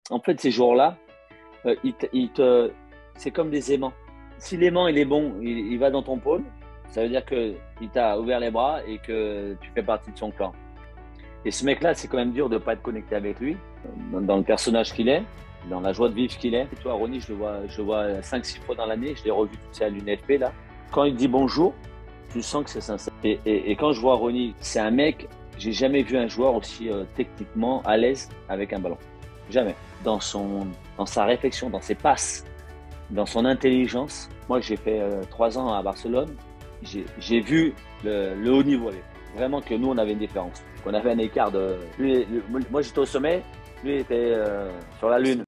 En fait, ces jours-là, c'est comme des aimants. Si l'aimant il est bon, il va dans ton pôle, ça veut dire que il t'a ouvert les bras et que tu fais partie de son clan. Et ce mec-là, c'est quand même dur de ne pas être connecté avec lui, dans le personnage qu'il est, dans la joie de vivre qu'il est. Et toi, Ronnie, je le vois 5-6 fois dans l'année, je l'ai revu, tu sais, à l'UNFP, là. Quand il dit bonjour, tu sens que c'est sincère. Et quand je vois Ronnie, c'est un mec, j'ai jamais vu un joueur aussi techniquement à l'aise avec un ballon. Jamais. Dans sa réflexion, dans ses passes, dans son intelligence. Moi, j'ai fait 3 ans à Barcelone. J'ai vu le haut niveau. Vraiment que nous, on avait une différence. Qu'on avait un écart de. Moi, j'étais au sommet, lui était sur la lune.